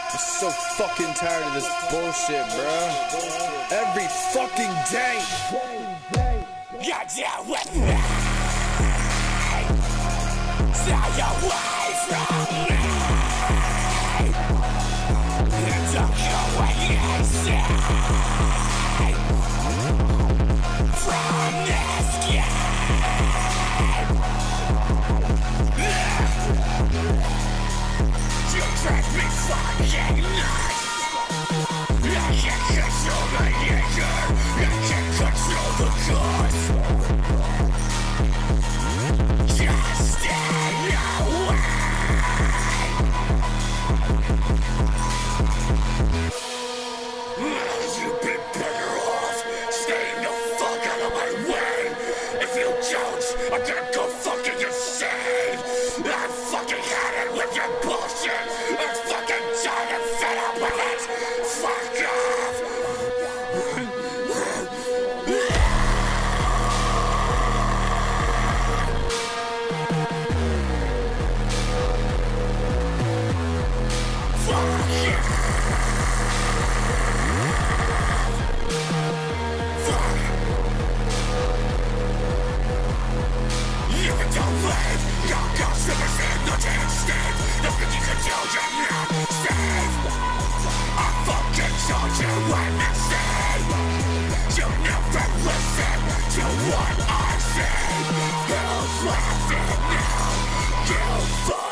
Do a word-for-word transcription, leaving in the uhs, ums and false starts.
I'm so fucking tired of this bullshit, bro. Every fucking day. You're down with me. Stay away from me. Don't go inside from this game. You drive me fucking nuts. I can't control my anger. I can't control the cause. Just stay away. You'd be better off staying the fuck out of my way. If you don't, I'm gonna go fucking insane. I fucking had it with your bullshit. I'm fucking tired and fed up with it. Fuck off. Fuck yeah. Fuck. You don't leave. Your customers in the damn state. Nothing you can do, you're not safe. I fucking told you when I said you never listen to what I say. Who's laughing now? You fuck.